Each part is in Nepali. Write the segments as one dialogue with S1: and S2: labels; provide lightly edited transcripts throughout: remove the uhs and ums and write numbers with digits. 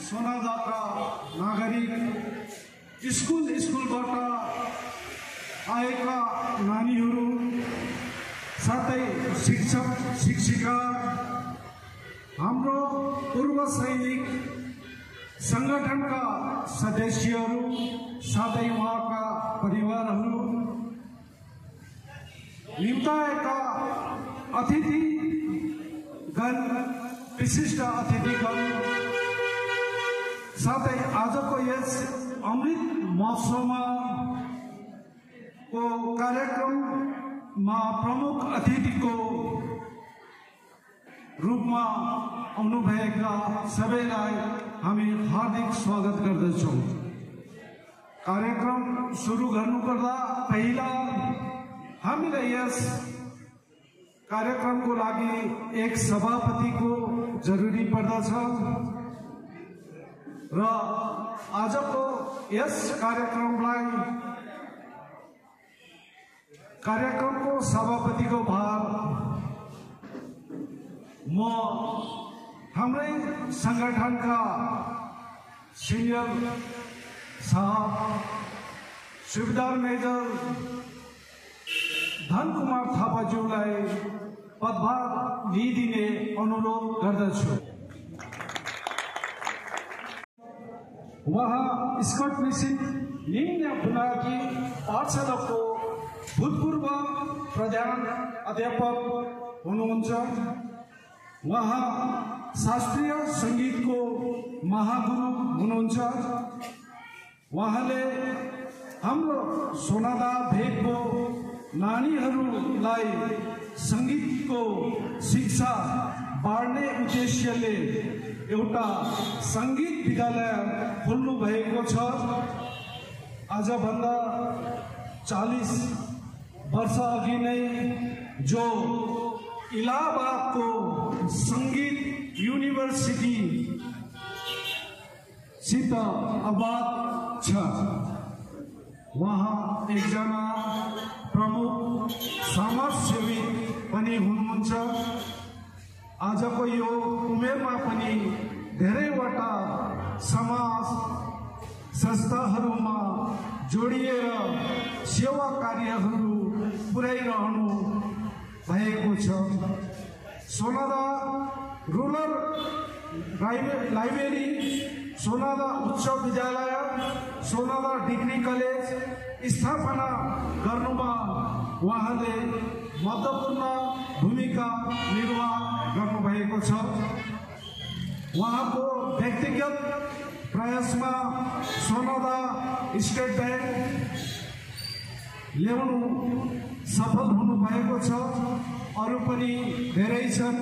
S1: सोनादाका नागरिक स्कुलबाट आएका नानीहरू साथै शिक्षक शिक्षिका हाम्रो पूर्व सैनिक संगठनका सदस्यहरू साथै उहाँका परिवारहरू निम्ताएका अतिथिगण विशिष्ट अतिथिगण साथै आजको यस अमृत महोत्सवमा को कार्यक्रममा प्रमुख अतिथिको रूपमा आउनुभएका सबैलाई हामी हार्दिक स्वागत गर्दछौँ। कार्यक्रम सुरु गर्नुपर्दा पहिला हामीलाई यस कार्यक्रमको लागि एक सभापतिको जरुरी पर्दछ र आजको यस कार्यक्रमको सभापतिको भार म हाम्रै संगठनका सिनियर साहब सुबेदार मेजर धनकुमार थापाज्यूलाई पदभार लिइदिने अनुरोध गर्दछु। वहाँ स्कट मिसिन निम्न बुनियादी पाठशालाको भूतपूर्व प्रधान अध्यापक हुनुहुन्छ। वहाँ शास्त्रीय संगीतको महागुरु हुनुहुन्छ। वहाँले हाम्रो सोनादा भेगको नानीहरूलाई संगीतको शिक्षा बाँड्ने उद्देश्यले एउटा संगीत विद्यालय खोल्नु भएको छ। आजभन्दा 40 वर्ष अघि नै जो इलाहाबादको संगीत युनिभर्सिटी सित आबाद छ। वहाँ एकजना प्रमुख समाजसेवी पनि हुनुहुन्छ। आजको यो उमेरमा पनि धेरैवटा समाज संस्थाहरूमा जोडिएर सेवा कार्यहरू पुर्याइरहनु भएको छ। सोनादा रुरल लाइब्रेरी, सोनादा उच्च विद्यालय, सोनादा डिग्री कलेज स्थापना गर्नुमा उहाँले महत्त्वपूर्ण भूमिका निर्वाह गर्नुभएको छ। उहाँको व्यक्तिगत प्रयासमा सोनादा स्टेट बैंक ल्याउनु सफल हुनुभएको छ। अरू पनि धेरै छन्।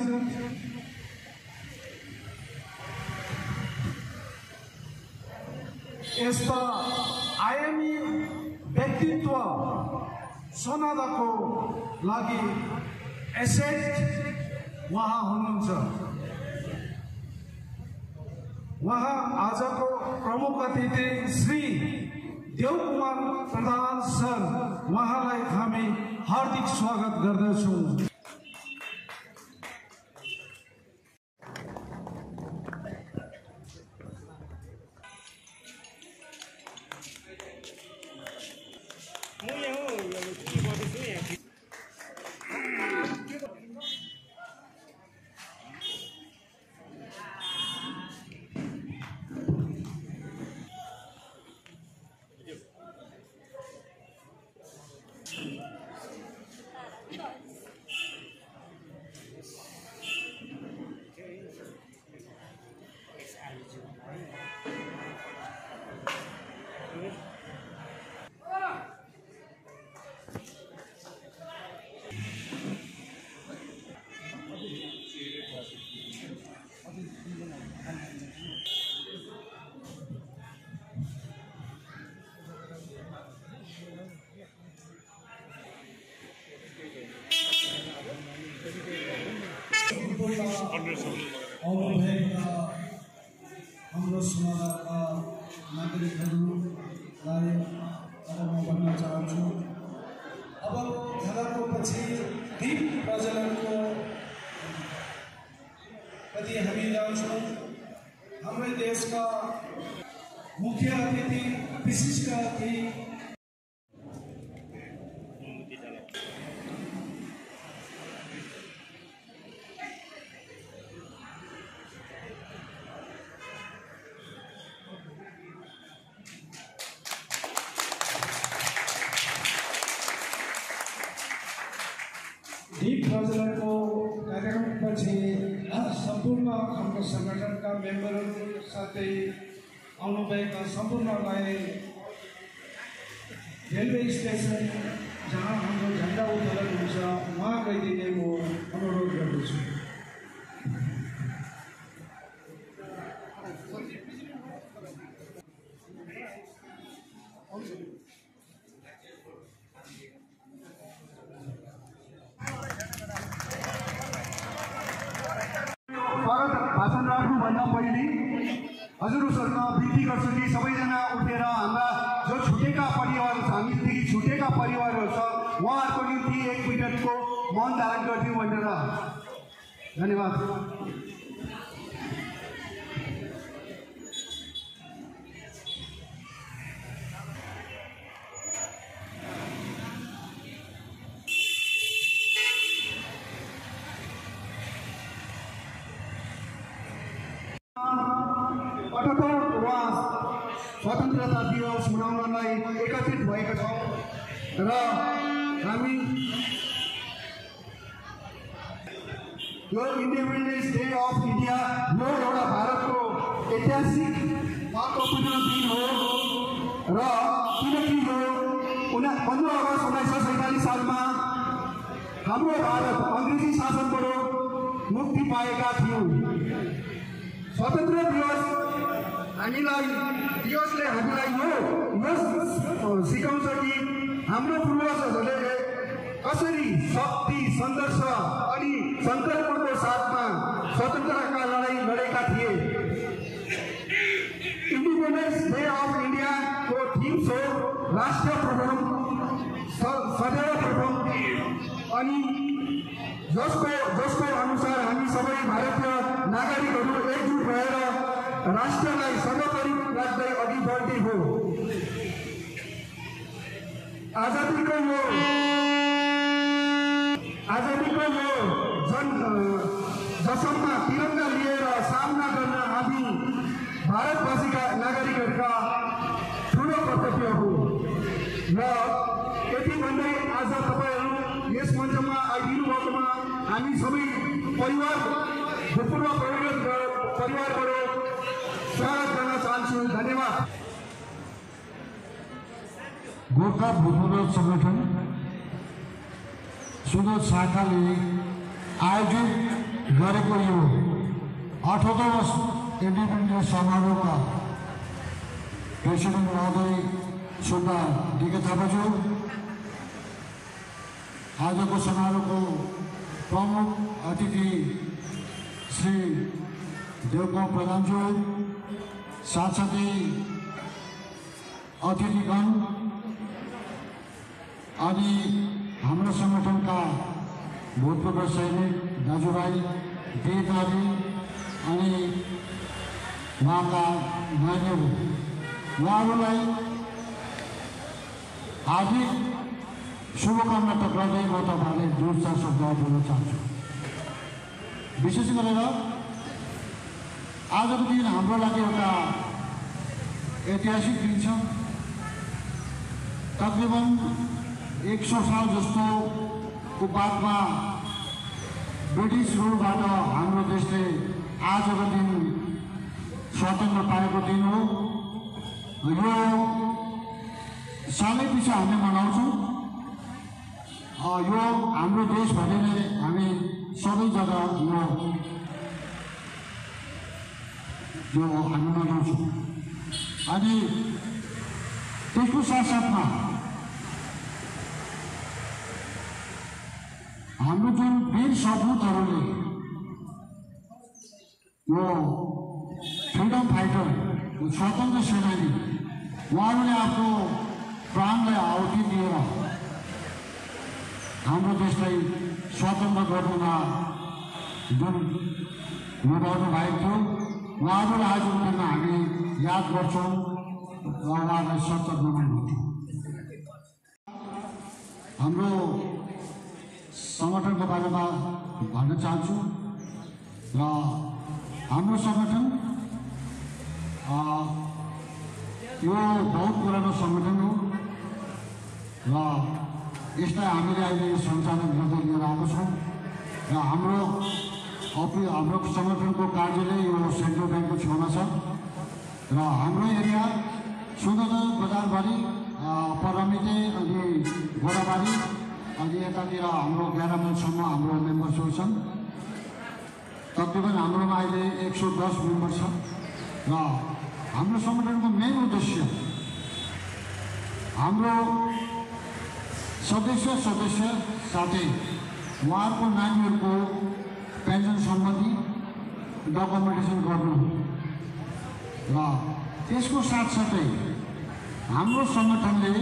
S1: यस्ता आयामी व्यक्तित्व सोनादाको लागि एसेट उहाँ हुनुहुन्छ। वहाँ आजको प्रमुख अतिथि श्री देवकुमार प्रधान सर, उहाँलाई हामी हार्दिक स्वागत गर्दछौँ। हाम्रो सोनादाका नागरिकहरूलाई अब म भन्न चाहन्छु, अब खेलाको पछि दीप प्रज्वलनको प्रति हामी जान्छौँ। हाम्रै देशका मुख्य अतिथि विशिष्ट अतिथि दीप प्रज्वलनको कार्यक्रमपछि सम्पूर्ण हाम्रो संगठनका मेम्बरहरू साथै आउनुभएका सम्पूर्णलाई रेलवे स्टेसन जहाँ हाम्रो झन्डा उत्तोलन हुन्छ वहाँ गइदिने म अनुरोध गर्दछु।
S2: भाषण राख्नुभन्दा पहिले हजुरहरूसँग विनती गर्छु कि सबैजना उठेर हाम्रा जो छुटेका परिवारहरू छ, हामीदेखि छुटेका परिवारहरू छ, उहाँहरूको निम्ति 1 मिनटको मौन धारण गरिदिउँ भनेर। धन्यवाद। स्वतन्त्रता दिवस मनाउनलाई एकत्रित भएका छौँ र हामी यो इन्डिपेन्डेन्स डे अफ इन्डिया यो एउटा भारतको ऐतिहासिक महत्त्वपूर्ण दिन हो र किनकि यो 15 अगस्त 1947 सालमा हाम्रो भारत अङ्ग्रेजी शासनबाट मुक्ति पाएका थियौँ। स्वतन्त्र दिवस दिवसले हामीलाई यो सिकाउँछ कि हाम्रो पूर्वजहरूले कसरी शक्ति, सङ्घर्ष अनि सङ्कल्पको साथमा स्वतन्त्रताका लडाईँ लडेका थिए। इन्डिपेन्डेन्स डे अफ इन्डियाको थिम हो राष्ट्र प्रथम, सदैव प्रथम, अनि जसको अनुसार हामी सबै भारतीय नागरिकहरू एकजुट भएर राष्ट्रलाई सर्वोपरि राख्दै अघि बढ्दै हो। आजादीको यो जसम्मा तिरङ्गा लिएर सामना गर्न हामी भारतवासीका नागरिकहरूका ठुलो कर्तव्य हो र यति भन्दै आज तपाईँहरू यस मञ्चमा आइदिनु भएकोमा हामी सबै भूतपूर्व परिवारबाट स्वागत गर्न चाहन्छु। धन्यवाद।
S3: गोर्खा भूतपूर्व संगठन सुदूर शाखाले आयोजित गरेको यो 78औं इन्डिपेन्डेन्स समारोहका प्रेसिडेन्ट महोदय सुब्बा डिके थापाज्यू, आजको समारोहको प्रमुख अतिथि श्री देवकुमार प्रधानज्यू, साथसाथै अतिथिगण अनि हाम्रो संगठनका भूतपूर्व सैनिक दाजुभाइ, देहधारी अनि उहाँका नानीहरू, उहाँहरूलाई हार्दिक शुभकामना टक्राउँदै म तपाईँलाई दूरचा शब्द बोल्न चाहन्छु। विशेष गरेर आजको दिन हाम्रो लागि एउटा ऐतिहासिक दिन छ। तकरिबन 100 साल जस्तोको बादमा ब्रिटिस रुलबाट हाम्रो देशले आजको दिन स्वतन्त्र पाएको दिन हो। यो सालै पछि हामी मनाउँछौँ। यो हाम्रो देशभरि नै हामी सबै जग्गा यो हामी मनाउँछौँ। अनि त्यसको साथसाथमा हाम्रो जुन वीर सपुतहरूले यो फ्रिडम फाइटर, स्वतन्त्र सेनानी, उहाँहरूले आफ्नो प्राणलाई आहुति दिएर हाम्रो देशलाई स्वतन्त्र गर्नुमा जुन लडाउनु भएको थियो, उहाँहरूले आजको दिनमा हामी याद गर्छौँ र उहाँलाई सचेत नमन गर्छौँ। हाम्रो सङ्गठनको बारेमा भन्न चाहन्छु र हाम्रो सङ्गठन यो बहुत पुरानो सङ्गठन हो र यसलाई हामीले अहिले सञ्चालन गर्दै लिएर आएको छौँ र हाम्रो सङ्गठनको कार्यालय यो सेन्ट्रल ब्याङ्कको छेउमा छ र हाम्रो एरिया सुन्दरदल बजारबारी परमिते अनि गोडाबारी अनि यतातिर हाम्रो 11 माइलसम्म हाम्रो मेम्बर्सहरू छन्। तकरिबन हाम्रोमा अहिले 110 मेम्बर छ र हाम्रो सङ्गठनको मेन उद्देश्य हाम्रो सदस्य साथै उहाँहरूको नानीहरूको पेन्सन सम्बन्धी डकुमेन्टेसन गर्नु र त्यसको साथसाथै हाम्रो सङ्गठनले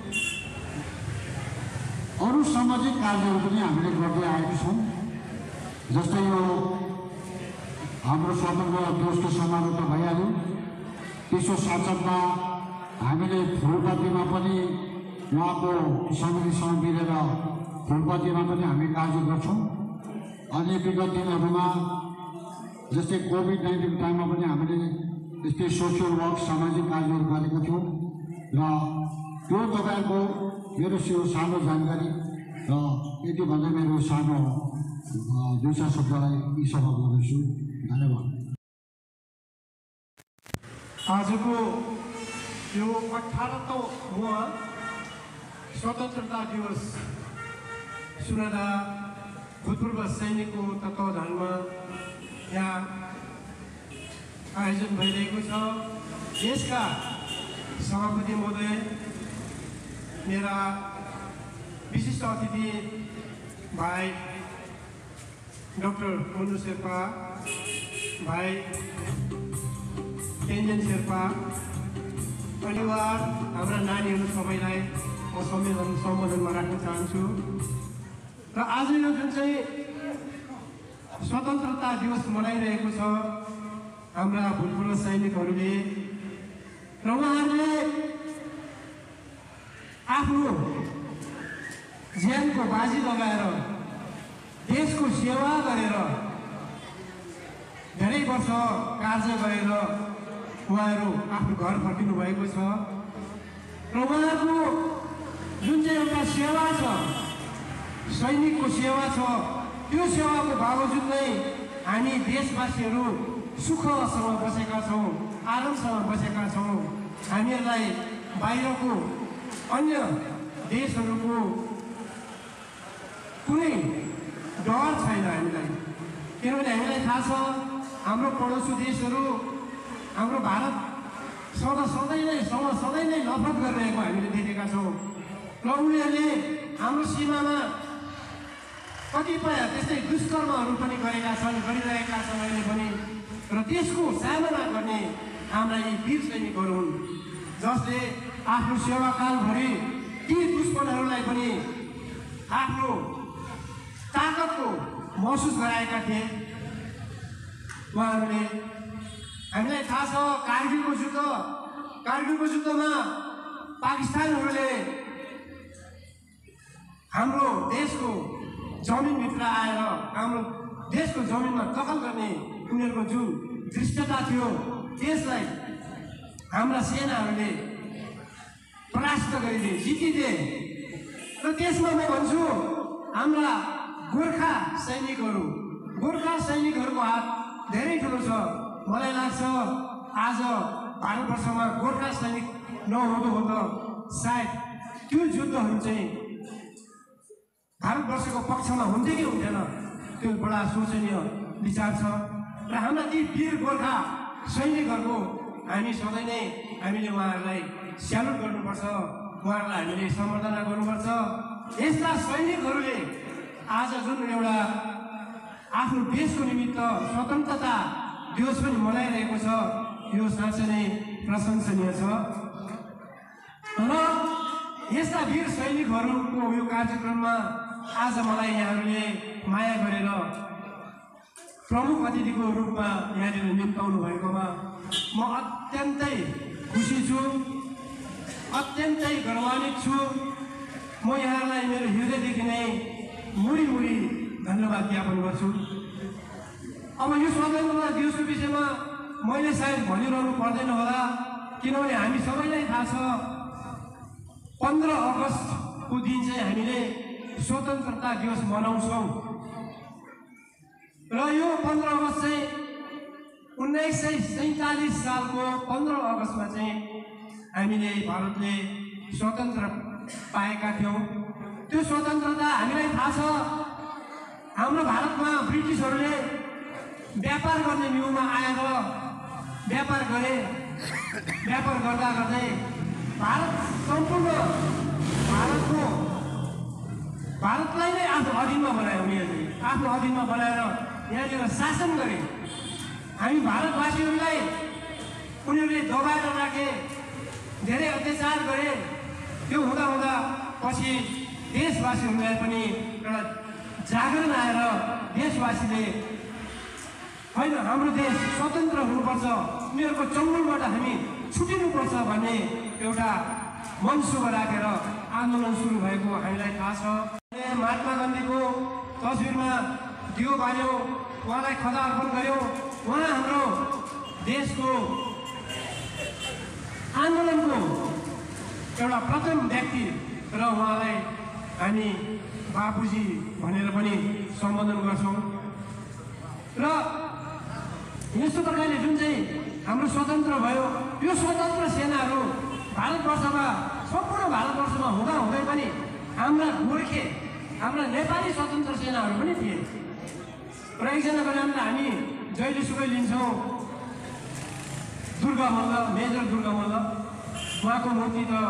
S3: अरू सामाजिक कार्यहरू पनि हामीले गर्दै आएका छौँ। जस्तै यो हाम्रो स्वतन्त्र दिवसको समारोह त भइहाल्यो, त्यसको साथसाथमा हामीले फुलपातीमा पनि उहाँको समितिसँग मिलेर फुलपातीमा पनि हामी कार्य गर्छौँ। अनि विगत दिनहरूमा जस्तै कोभिड-19 टाइममा पनि हामीले यस्तै सोसियल वर्क सामाजिक कार्यहरू गरेका थियौँ र त्यो तपाईँहरूको मेरो सानो जानकारी र यति भन्दै मेरो सानो 2 शब्दलाई यी सभा गर्दैछु। धन्यवाद।
S4: आजको यो 18औं स्वतन्त्रता दिवस सुनादा भूतपूर्व सैनिकको तत्त्वावधानमा यहाँ आयोजन भइरहेको छ। यसका सभापति महोदय, मेरा विशिष्ट अतिथि भाइ डाक्टर मनु शेर्पा, भाइ केन्जन शेर्पा, परिवार, हाम्रा नानीहरू सबैलाई म सम्बोधनमा राख्न चाहन्छु। र आज यो जुन चाहिँ स्वतन्त्रता दिवस मनाइरहेको छ हाम्रा भूतपूर्व सैनिकहरूले र उहाँहरूले आफ्नो ज्यानको बाजी लगाएर देशको सेवा गरेर धेरै वर्ष कार्य गरेर उहाँहरू आफ्नो घर फर्किनु भएको छ र उहाँहरूको जुन चाहिँ एउटा सेवा छ, सैनिकको सेवा छ, त्यो सेवाको बावजुद नै हामी देशवासीहरू सुखसँग बसेका छौँ, आरामसँग बसेका छौँ। हामीहरूलाई बाहिरको अन्य देशहरूको कुनै डर छैन हामीलाई, किनभने हामीलाई थाहा छ हाम्रो पडोसी देशहरू हाम्रो भारतसँग सधैँ नै नफरत गरिरहेको हामीले देखेका छौँ र उनीहरूले हाम्रो सीमामा कतिपय त्यस्तै दुष्कर्महरू पनि गरिरहेका छन् अहिले पनि। र त्यसको सामना गर्ने हाम्रा यी वीर सैनिकहरू हुन् जसले आफ्नो सेवाकालभरि ती दुश्मनहरूलाई पनि आफ्नो ताकतको महसुस गराएका थिए। उहाँहरूले हामीलाई थाहा छ कारगिलको जुद्धमा पाकिस्तानहरूले हाम्रो देशको जमिनभित्र आएर हाम्रो देशको जमिनमा दखल गर्ने उनीहरूको जुन दृष्टता थियो त्यसलाई हाम्रा सेनाहरूले परास्त गरिदिए, जितिदिए। र त्यसमा म भन्छु हाम्रा गोर्खा सैनिकहरूको हात धेरै ठुलो छ। मलाई लाग्छ आज भारतवर्षमा गोर्खा सैनिक नहुँदो हो त सायद त्यो युद्धहरू चाहिँ भारतवर्षको पक्षमा हुन्थ्यो कि हुन्थेन, त्यो बडा शोचनीय विचार छ। र हाम्रा ती वीर गोर्खा सैनिकहरूको हामी सधैँ नै हामीले उहाँहरूलाई स्यालुट गर्नुपर्छ, उहाँहरूलाई हामीले सम्बर्धना गर्नुपर्छ। यस्ता सैनिकहरूले आज जुन एउटा आफ्नो देशको निमित्त स्वतन्त्रता दिवस पनि मनाइरहेको छ, यो साँच्चै नै प्रशंसनीय छ। र यस्ता वीर सैनिकहरूको यो कार्यक्रममा आज मलाई यहाँहरूले माया गरेर प्रमुख अतिथिको रूपमा यहाँनिर निम्ताउनु भएकोमा म अत्यन्तै खुसी छु, अत्यन्तै गर्वान्वित छु। म यहाँलाई मेरो हृदयदेखि नै मुरी मुरी धन्यवाद ज्ञापन गर्छु। अब यो स्वतन्त्रता दिवसको विषयमा मैले सायद भनिरहनु पर्दैन होला, किनभने हामी सबैलाई थाहा छ 15 अगस्तको दिन चाहिँ हामीले स्वतन्त्रता दिवस मनाउँछौँ र यो 15 अगस्त चाहिँ 1947 सालको 15 अगस्तमा चाहिँ हामीले भारतले स्वतन्त्र पाएका थियौँ। त्यो स्वतन्त्रता हामीलाई थाहा छ, हाम्रो भारतमा ब्रिटिसहरूले व्यापार गर्ने न्युमा आएर व्यापार गरे। व्यापार गर्दा गर्दै भारत सम्पूर्ण भारतलाई नै आफ्नो अधीनमा बनायो। उनीहरूले आफ्नो अधीनमा बनाएर यहाँनिर शासन गरे। हामी भारतवासीहरूलाई उनीहरूले दबाएर राखे, धेरै अत्याचार गरे। त्यो हुँदा हुँदा पछि देशवासीहरूलाई पनि एउटा जागरण आएर देशवासीले होइन हाम्रो देश स्वतन्त्र हुनुपर्छ, उनीहरूको चङ्गुलबाट हामी छुटिनुपर्छ भन्ने एउटा मनसुबा राखेर आन्दोलन सुरु भएको हामीलाई थाहा छ। महात्मा गान्धीको तस्बिरमा दियो बाल्यौँ, उहाँलाई खदा अर्पण गऱ्यौँ। उहाँ हाम्रो देशको आन्दोलनको एउटा प्रथम व्यक्ति र उहाँलाई हामी बापुजी भनेर पनि सम्बोधन गर्छौँ। र यस्तो प्रकारले जुन चाहिँ हाम्रो स्वतन्त्र भयो, यो स्वतन्त्र सेनाहरू भारतवर्षमा सम्पूर्ण भारतवर्षमा हुँदा हुँदै पनि हाम्रा गोर्खे, हाम्रा नेपाली स्वतन्त्र सेनाहरू पनि थिए। र एकजनाको नाम त हामी जहिलेसुकै लिन्छौँ, दुर्गा मल्ल, मेजर दुर्गा मल्ल। उहाँको मूर्ति त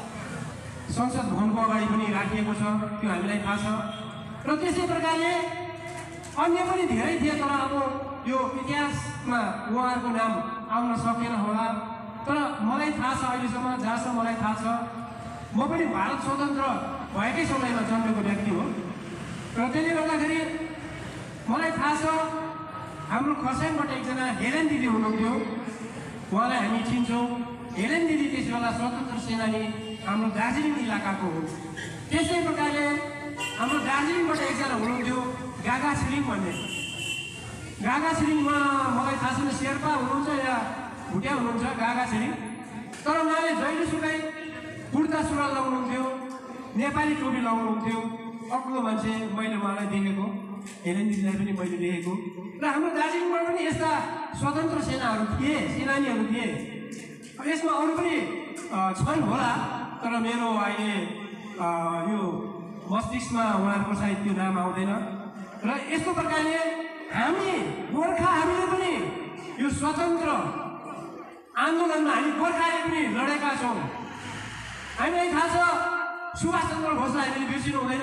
S4: संसद भवनको अगाडि पनि राखिएको छ, त्यो हामीलाई थाहा छ। र त्यस्तै प्रकारले अन्य पनि धेरै थिए, तर अब यो इतिहासमा उहाँहरूको नाम आउन सकेन होला। तर मलाई थाहा छ, अहिलेसम्म जहाँसम्म मलाई थाहा छ, म पनि भारत स्वतन्त्र भएकै समयमा जन्मेको व्यक्ति हो। र त्यसले गर्दाखेरि मलाई थाहा छ, हाम्रो खरसाङबाट एकजना हेलेन दिदी हुनुहुन्थ्यो, उहाँलाई हामी चिन्छौँ। हेलेन दिदी त्यस बेला स्वतन्त्र सेनानी हाम्रो दार्जिलिङ इलाकाको हो। त्यस्तै प्रकारले हाम्रो दार्जिलिङबाट एकजना हुनुहुन्थ्यो गागा छिरिङ भन्ने। गागा छिरिङमा मलाई थाहा छैन शेर्पा हुनुहुन्छ या भुटिया हुनुहुन्छ, गागा छिरिङ। तर उहाँले जहिलेसुकै कुर्ता सुरुवाल लाउनुहुन्थ्यो, नेपाली टोपी लाउनुहुन्थ्यो। अग्लो मान्छे, मैले उहाँलाई देखेको, हेलेन दिदीलाई पनि मैले देखेको। र हाम्रो दार्जिलिङबाट पनि यस्ता स्वतन्त्र सेनाहरू थिए, सेनानीहरू थिए। यसमा अरू पनि छन् होला, तर मेरो अहिले यो मस्तिष्कमा उहाँहरूको सायद त्यो नाम आउँदैन। र यस्तो प्रकारले हामी गोर्खाहरूले पनि यो स्वतन्त्र आन्दोलनमा हामी गोर्खाले पनि लडेका छौँ। हामीलाई थाहा छ, सुभाष चन्द्र बोसलाई हामीले बिर्सिनु हुँदैन।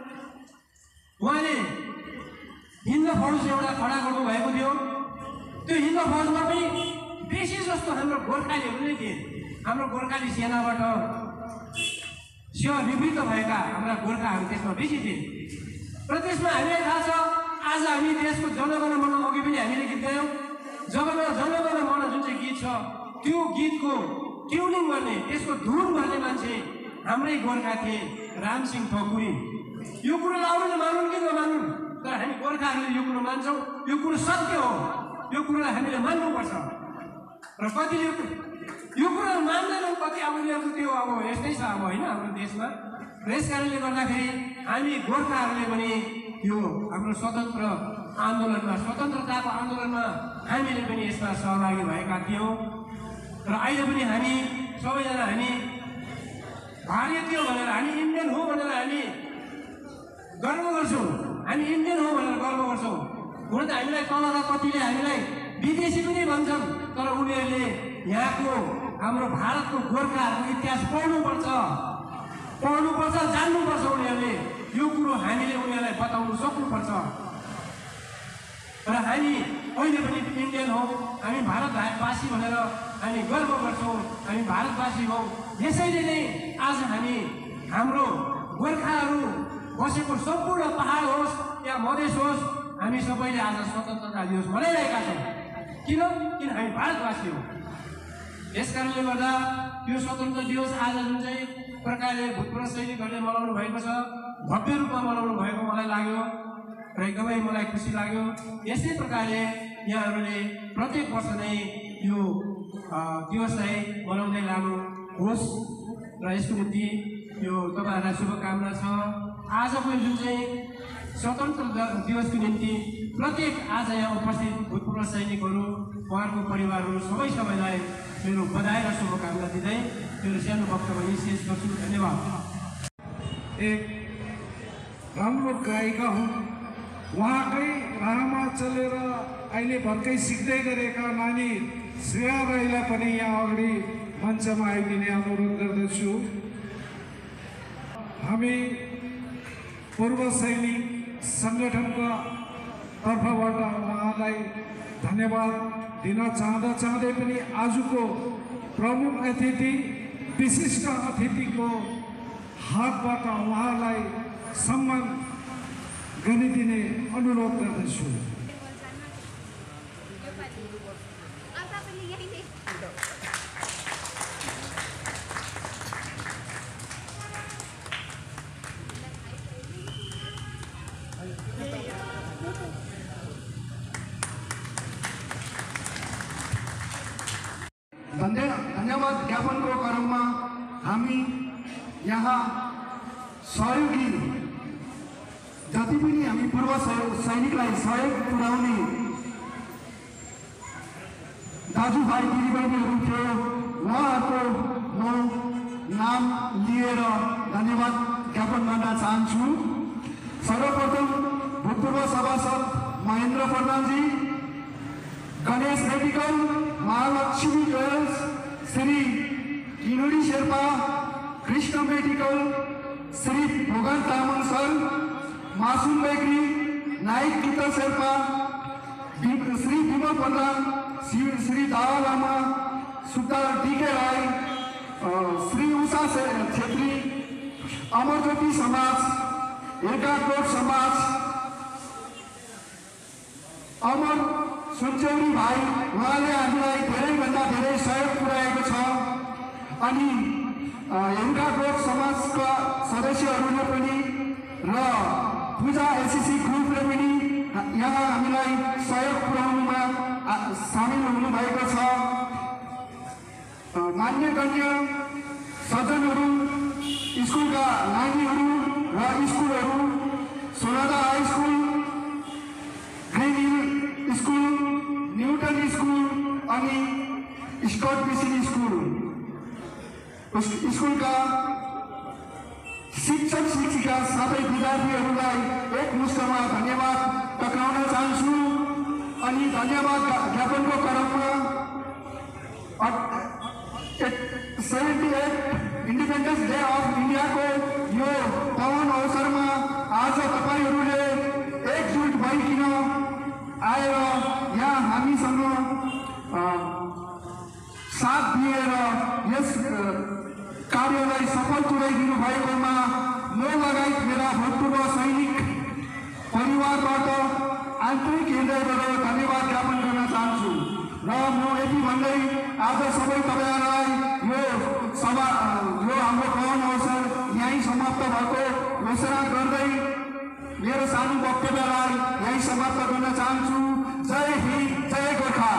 S4: उहाँले हिन्द फौज एउटा खडा गर्नु भएको थियो। त्यो हिन्द फौजमा पनि बेसी जस्तो हाम्रो गोर्खालीहरू नै थिए। हाम्रो गोर्खाली सेनाबाट सेवानिवृत्त भएका हाम्रा गोर्खाहरू त्यसमा बेसी थिए। र त्यसमा हामीलाई थाहा छ, आज हामी देशको जनगण मन अघि पनि हामीले गीत गायौँ। जनगण मन जुन चाहिँ गीत छ, त्यो गीतको ट्युनिङ गर्ने, त्यसको धुन गर्ने मान्छे हाम्रै गोर्खा थिए, रामसिंह ठकुरी। यो कुरोलाई अरूले मानुन् कि नमानुन्, तर हामी गोर्खाहरूले यो कुरो मान्छौँ। यो कुरो सत्य हो, यो कुरोलाई हामीले मान्नुपर्छ। र कतिले यो कुरो मान्दैनन्, कति अब उनीहरूको त्यो अब यस्तै छ अब होइन हाम्रो देशमा। र यस कारणले गर्दाखेरि हामी गोर्खाहरूले पनि यो हाम्रो स्वतन्त्र आन्दोलनमा, स्वतन्त्रताको आन्दोलनमा हामीले पनि यसमा सहभागी भएका थियौँ। र अहिले पनि हामी सबैजना हामी भारतीय भनेर, हामी इन्डियन हो भनेर हामी गर्व गर्छौँ। हामी इन्डियन हो भनेर गर्व गर्छौँ। हुन त हामीलाई तलका कतिले हामीलाई विदेशी पनि भन्छन्, तर उनीहरूले यहाँको हाम्रो भारतको गोर्खाहरूको इतिहास पढ्नुपर्छ, जान्नुपर्छ। उनीहरूले यो कुरो हामीले उनीहरूलाई बताउनु सक्नुपर्छ। र हामी अहिले पनि इन्डियन हौ, हामी भारतवासी भनेर हामी गर्व गर्छौँ, हामी भारतवासी हौ। यसैले नै आज हामी हाम्रो गोर्खाहरू बसेको सम्पूर्ण पहाड होस् या मधेस होस्, हामी सबैले आज स्वतन्त्रता दिवस मनाइरहेका छौँ। किन हामी भारतवासी हौँ। यस कारणले गर्दा यो स्वतन्त्र दिवस आज जुन चाहिँ प्रकारले भूतपूर्व सैनिकहरूले मनाउनु भएको छ, भव्य रूपमा मनाउनु भएको मलाई लाग्यो र एकदमै मलाई खुसी लाग्यो। यस्तै प्रकारले यहाँहरूले प्रत्येक वर्ष नै यो दिवसलाई मनाउँदै लानुहोस् र यसको निम्ति यो तपाईँहरूलाई शुभकामना छ। आजको जुन चाहिँ स्वतन्त्र दिवसको निम्ति प्रत्येक आज यहाँ उपस्थित भूतपूर्व सैनिकहरू, उहाँहरूको परिवारहरू सबैलाई मेरो बधाई र शुभकामना दिँदै मेरो सानो वक्तव्य शेष गर्छु। धन्यवाद।
S1: एक राम्रो गायिका हुन्। उहाँकै राहमा चलेर अहिले भर्खरै सिक्दै गरेका नानी श्रेया राईलाई पनि यहाँ अगाडि मञ्चमा आइदिने अनुरोध गर्दछु। हामी पूर्व सैनिक सङ्गठनका तर्फबाट उहाँलाई धन्यवाद दिन चाहँदै पनि आजको प्रमुख अतिथि विशिष्ट अतिथिको हातबाट उहाँलाई सम्मान गरिदिने अनुरोध गर्दछु।
S2: धन्यवाद ज्ञापनको क्रममा हामी यहाँ सहयोगी जति पनि हामी पूर्व सैनिकलाई सहयोग पुर्याउने दाजुभाइ दिदीबहिनीहरू थियो, उहाँहरूको म नाम लिएर धन्यवाद ज्ञापन गर्न चाहन्छु। सर्वप्रथम भूतपूर्व सभासद महेन्द्र प्रधानजी, Ganesh medical, Mahalakshmi jewels, Shri Kinudi Sherpa, Krishna medical, Shri Bhogan Tamang sir, Masum bakery, Naik Gita Sherpa, Shri Bimal Pradhan, Shri Dawa Lama, Sudhar DK Rai, Shri Usha Chhetri, Amarjyoti समाज, एकाकोट समाज, अमर सुनचौरी भाइ, उहाँले हामीलाई धेरैभन्दा धेरै सहयोग पुर्याएको छ। अनि एकाकोट समाजका सदस्यहरूले पनि र पूजा एसएससी ग्रुपले पनि यहाँ हामीलाई सहयोग पुर्याउनुमा सामेल हुनुभएको छ। मान्यगण्य सज्जनहरू, स्कुलका नानीहरू र स्कुलहरू, Sonada high school, green hill school, Newton school अनि स्कट मिसन स्कुलका शिक्षक शिक्षिका साथै विद्यार्थीहरूलाई एकमुष्टमा धन्यवाद टक्राउन चाहन्छु। अनि धन्यवाद ज्ञापनको क्रममा 78 इन्डिपेन्डेन्स डे अफ इन्डियाको यो पावन अवसरमा आज तपाईँहरूले एकजुट भइकन आएर यहाँ हामीसँग साथ दिएर यस कार्यलाई सफल तुल्याइदिनु भएकोमा म लगायत मेरा भूतपूर्व सैनिक परिवारबाट आन्तरिक हृदयबाट धन्यवाद ज्ञापन गर्न चाहन्छु। र म यति भन्दै आज सबै तपाईँहरूलाई यो हाम्रो पावन अवसर यहीँ समाप्त भएको घोषणा गर्दै मेरो सानो वक्तव्यलाई यहीँ समाप्त गर्न चाहन्छु। जय हिन्द, जय गोर्खा।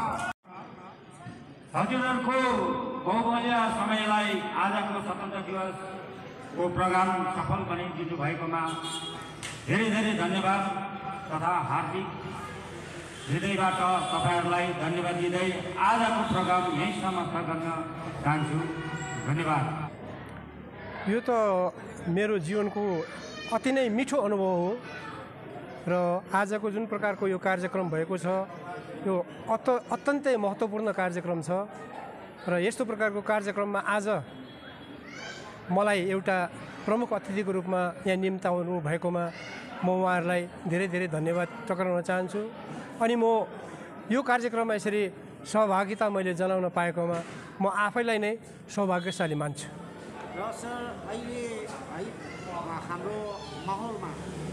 S5: हजुरहरूको बहुमूल्य समयलाई आजको स्वतन्त्र दिवसको प्रोग्राम सफल बनाइदिनु भएकोमा धेरै धेरै धन्यवाद तथा हार्दिक हृदयबाट तपाईँहरूलाई धन्यवाद दिँदै आजको प्रोग्राम यहीँ समाप्त गर्न चाहन्छु। धन्यवाद।
S4: यो त मेरो जीवनको अति नै मिठो अनुभव हो र आजको जुन प्रकारको यो कार्यक्रम भएको छ यो अत्यन्तै महत्त्वपूर्ण कार्यक्रम छ र यस्तो प्रकारको कार्यक्रममा आज मलाई एउटा प्रमुख अतिथिको रूपमा यहाँ निम्ताउनु भएकोमा म उहाँहरूलाई धेरै धेरै धन्यवाद टक्राउन चाहन्छु। अनि म यो कार्यक्रममा यसरी सहभागिता मैले जनाउन पाएकोमा म आफैलाई नै सौभाग्यशाली मान्छु।
S6: र सर अहिले है हाम्रो माहौलमा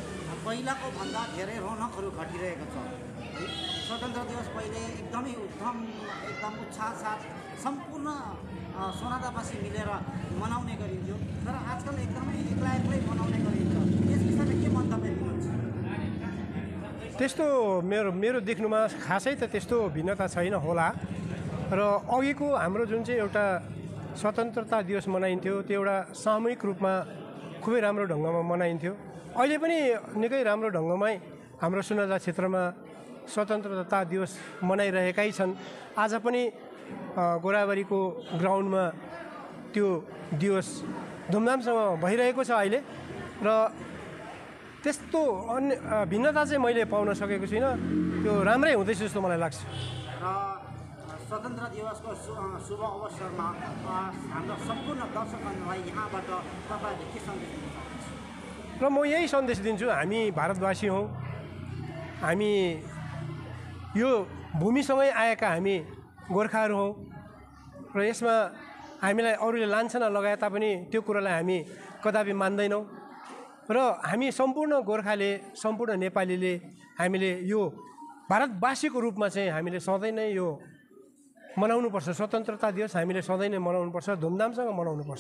S6: पहिलाको भन्दा धेरै रौनकहरू घटिरहेको छ है। स्वतन्त्र दिवस पहिले एकदमै एकदम उत्साह साथ सम्पूर्ण सोनादावासी मिलेर मनाउने गरिन्थ्यो, तर आजकल एकदमै एक्लै मनाउने गरिन्छ। यस विषयमा के मन्तव्य दिनुहुन्छ?
S4: त्यस्तो मेरो देख्नुमा खासै त त्यस्तो भिन्नता छैन होला। र अघिको हाम्रो जुन चाहिँ एउटा स्वतन्त्रता दिवस मनाइन्थ्यो त्यो एउटा सामूहिक रूपमा खुबै राम्रो ढङ्गमा मनाइन्थ्यो। अहिले पनि निकै राम्रो ढङ्गमै हाम्रो सुनादा क्षेत्रमा स्वतन्त्रता दिवस मनाइरहेकै छन्। आज पनि गोराबारीको ग्राउन्डमा त्यो दिवस धुमधामसँग भइरहेको छ अहिले। र त्यस्तो अन्य भिन्नता चाहिँ मैले पाउन सकेको छुइनँ। त्यो राम्रै हुँदैछ जस्तो मलाई लाग्छ।
S6: र स्वतन्त्र दिवसको शुभ अवसरमा हाम्रो सम्पूर्ण दर्शकहरूलाई यहाँबाट तपाईँहरूले के सन्देश दिनु चाहनुहुन्छ?
S4: र म यही सन्देश दिन्छु, हामी भारतवासी हौँ, हामी यो भूमिसँगै आएका हामी गोर्खाहरू हौँ र यसमा हामीलाई अरूले लान्छना लगाए तापनि त्यो कुरालाई हामी कदापि मान्दैनौँ। र हामी सम्पूर्ण गोर्खाले, सम्पूर्ण नेपालीले हामीले यो भारतवासीको रूपमा चाहिँ हामीले सधैँ नै यो मनाउनुपर्छ। स्वतन्त्रता दिवस हामीले सधैँ नै मनाउनुपर्छ, धुमधामसँग मनाउनुपर्छ।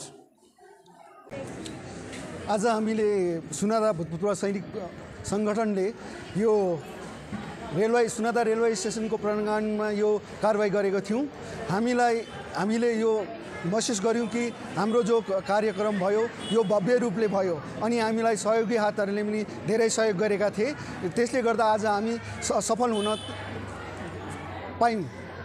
S2: आज हामीले सुनादा भूतपूर्व सैनिक सङ्गठनले यो सुनादा रेलवे स्टेसनको प्राङ्गणमा यो कारवाही गरेको थियौँ। हामीले यो महसुस गऱ्यौँ कि हाम्रो जो कार्यक्रम भयो यो भव्य रूपले भयो अनि हामीलाई सहयोगी हातहरूले पनि धेरै सहयोग गरेका थिए। त्यसले गर्दा आज हामी सफल हुन पायौँ।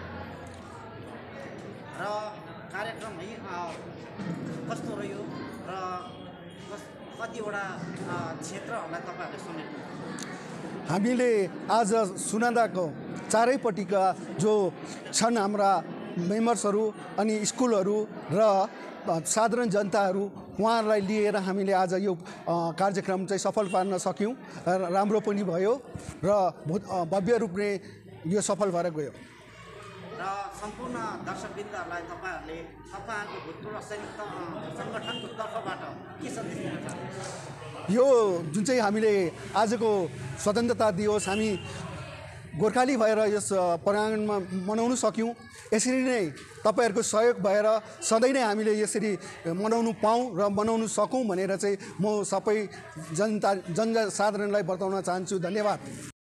S6: र कार्यक्रम है कस्तो रह्यो र कतिवटा क्षेत्रहरूलाई तपाईँहरूले समेट्नु?
S2: हामीले आज सुनादाको चारैपट्टिका जो छन् हाम्रा मेम्बर्सहरू अनि स्कुलहरू र साधारण जनताहरू उहाँहरूलाई लिएर हामीले आज यो कार्यक्रम चाहिँ सफल पार्न सक्यौँ। राम्रो पनि भयो र भव्य रूपले यो सफल भएर गयो।
S6: र सम्पूर्ण दर्शकवृन्दहरूलाई तपाईँहरूको भूतपूर्व सैनिक सङ्गठनको तर्फबाट के सन्देश दिन चाहनुहुन्छ?
S2: यो जुन चाहिँ हामीले आजको स्वतन्त्रता दिवस हामी गोर्खाली भएर यस प्राङ्गणमा मनाउन सक्यौँ। यसरी नै तपाईँहरूको सहयोग भएर सधैँ नै हामीले यसरी मनाउनु पाऊँ र मनाउनु सकौँ भनेर चाहिँ म सबै जनसाधारणलाई बताउन चाहन्छु। धन्यवाद।